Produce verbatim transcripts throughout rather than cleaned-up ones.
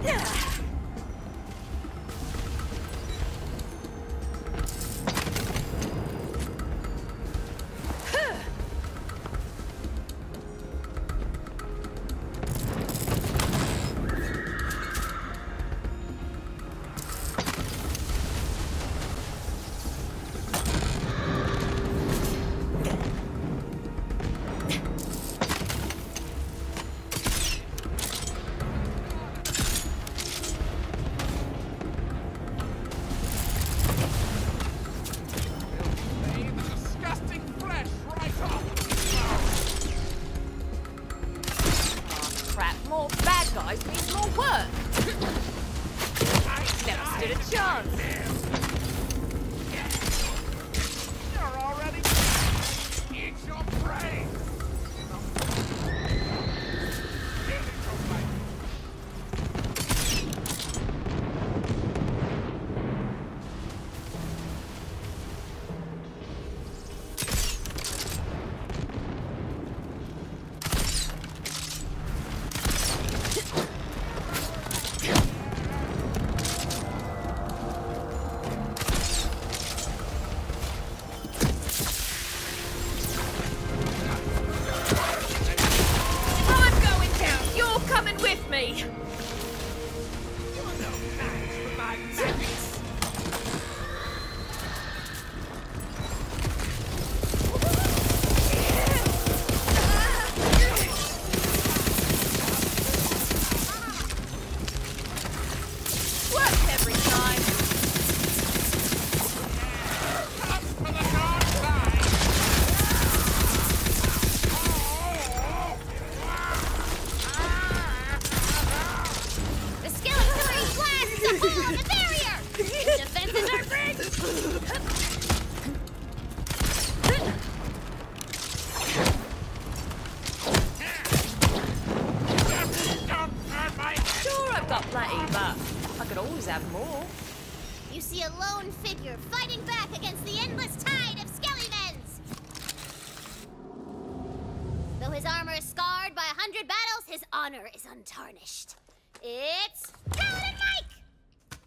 Is untarnished. It's Paladin Mike!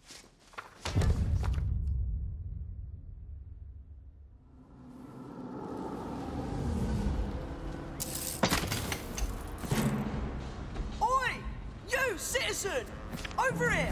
Oi! You, citizen! Over here!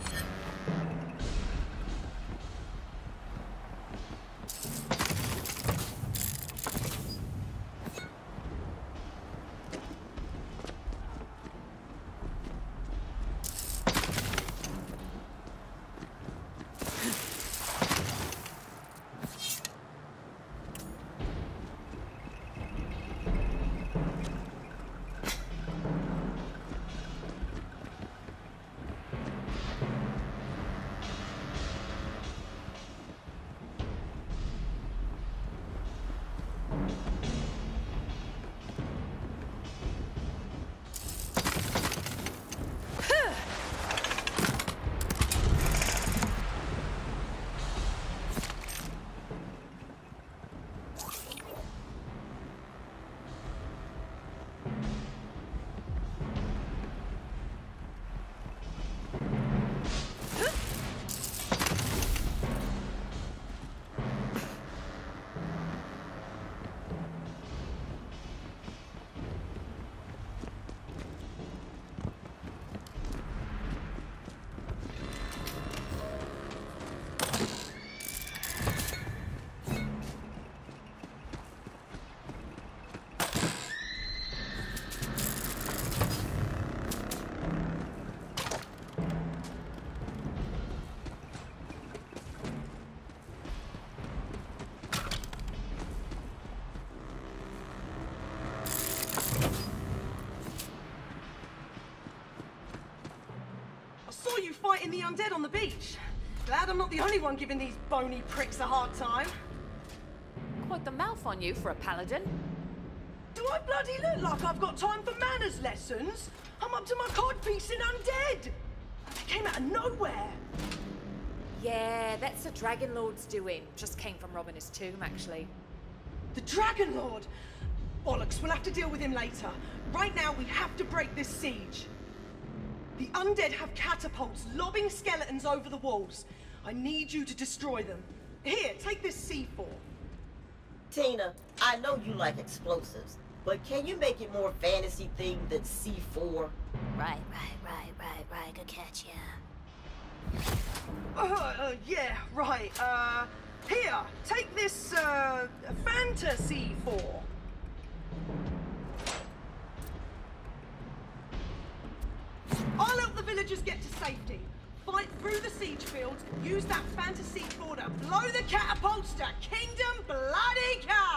Fighting the undead on the beach. Glad I'm not the only one giving these bony pricks a hard time. Quite the mouth on you for a paladin. Do I bloody look like I've got time for manners lessons? I'm up to my codpiece in undead. They came out of nowhere. Yeah, that's the Dragon Lord's doing. Just came from robbing his tomb, actually. The Dragon Lord? Bollocks, we'll have to deal with him later. Right now, we have to break this siege. The undead have catapults lobbing skeletons over the walls. I need you to destroy them. Here, take this C four. Tina, I know you like explosives, but can you make it more fantasy themed than C four? Right, right, right, right, right. Good catch, yeah. Uh, uh, yeah, right. Uh, here, take this, uh, fantasy four. I'll help the villagers get to safety. Fight through the siege fields, use that fantasy four to blow the catapults to Kingdom Bloody Come!